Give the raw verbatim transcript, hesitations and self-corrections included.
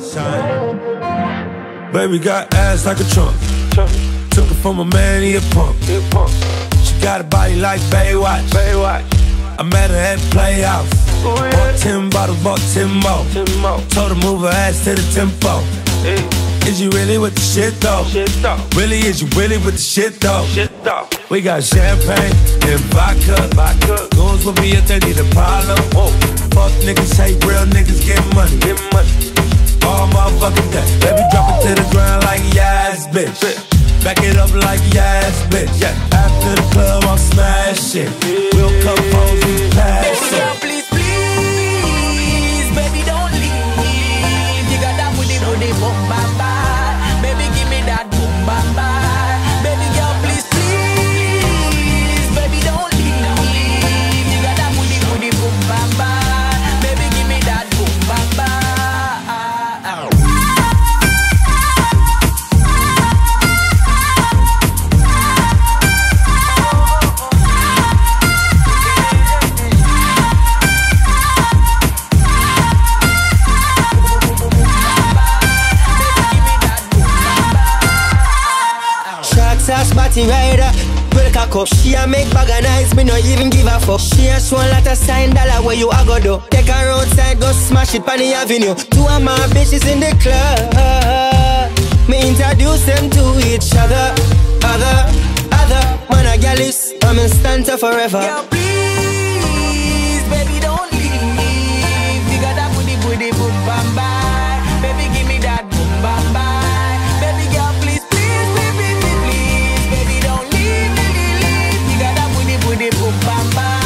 Baby got ass like a trunk. Took it from a man, he a punk. She got a body like Baywatch. I met her at Playhouse. Bought ten bottles, bought ten more. Told her move her ass to the tempo. Is you really with the shit though? Really, is you really with the shit though? We got champagne and vodka. Goons with me if they need a problem. Fuck niggas, hate real niggas, get money. All motherfucking day. Baby drop it to the ground like yass, bitch. Back it up like yass, bitch. After the club, I'm smashing. We'll come home, we pass. Baby girl, please, please, baby don't leave. You got that booty, booty, boom, bam, bam. Baby give me that boom, bam, bam. Baby girl, please, please, baby don't leave. You got that booty, booty, boom, bam, bam. Baby give me that boom, bam, bam. Batti ryda, break a cup. She a make bag of nice, me no even give a fuck. She a show a lot of sign dollar where you a go do. Take her outside, go smash it on the avenue. Two of my bitches in the club, me introduce them to each other. Other, other, man a gallus, I'm in stanza forever. Girl, please, baby don't leave. You got that booty, booty, boom, bam, bam. Baby give me that boom, bam, bam. Baby girl, please. Booty boom bam bam.